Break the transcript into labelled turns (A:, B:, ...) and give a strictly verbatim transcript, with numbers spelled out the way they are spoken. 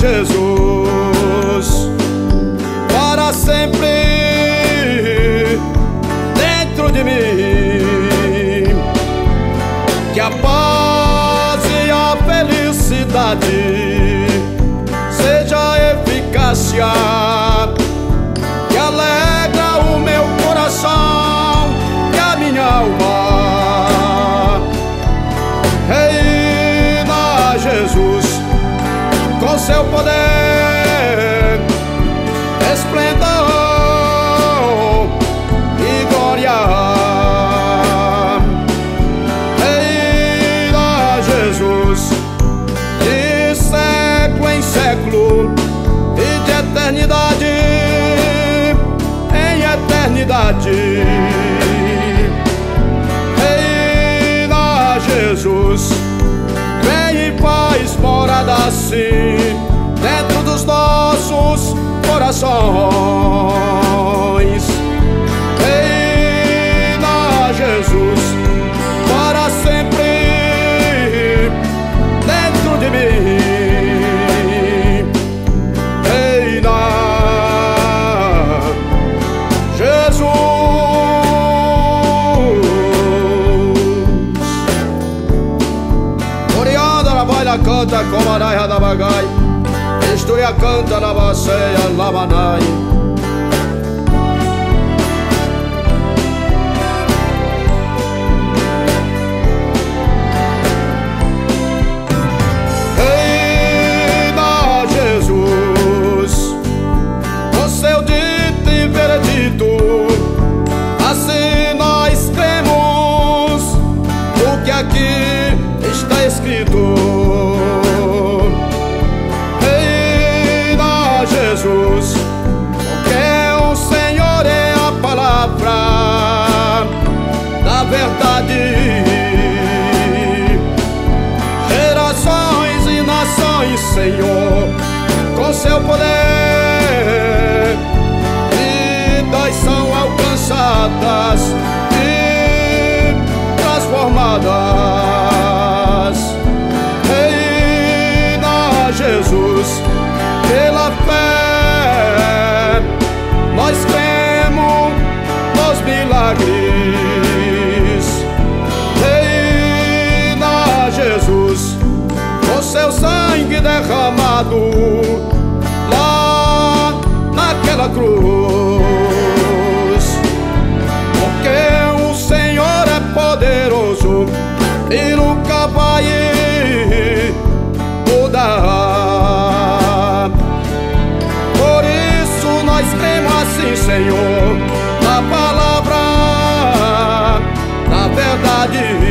A: Jesus, para sempre dentro de mim. Que a paz e a felicidade seja a eficácia que alegra o meu coração e a minha alma. Reina Jesus, com seu poder, esplendor e glória. Reina Jesus, de século em século e de eternidade em eternidade. Reina Jesus, vem e faz morada assim dentro dos nossos corações. Reina Jesus, para sempre dentro de mim. Reina Jesus. Orianda na baila canta como a raia da bagai, História canta na baceia lamanai. Reina Jesus, o seu dito e veredito, assim nós cremos o que aqui está escrito. Jesus, porque o Senhor é a palavra da verdade. Gerações e nações, Senhor, com seu poder, vidas são alcançadas e transformadas. Reina Jesus, pela fé nós cremos nos milagres. Reina Jesus, com seu sangue derramado lá naquela cruz. Porque o Senhor é poderoso e nunca vai mudar. Nós cremos assim, Senhor, na palavra, na verdade.